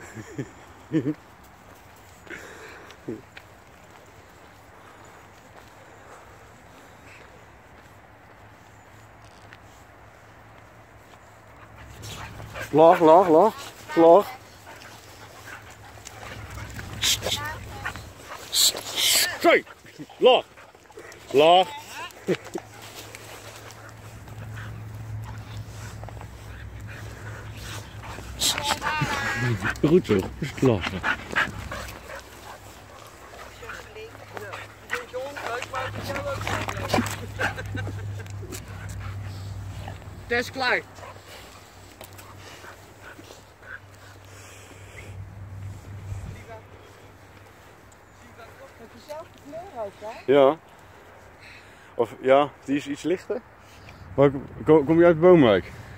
Laag, laag, laag, laag. Kijk, laag, laag. Goed zo, is lachen. Test klaar. Heb je zelf de kleur uit, hè? Ja. Of ja, die is iets lichter. Maar kom je uit de Boomwijk?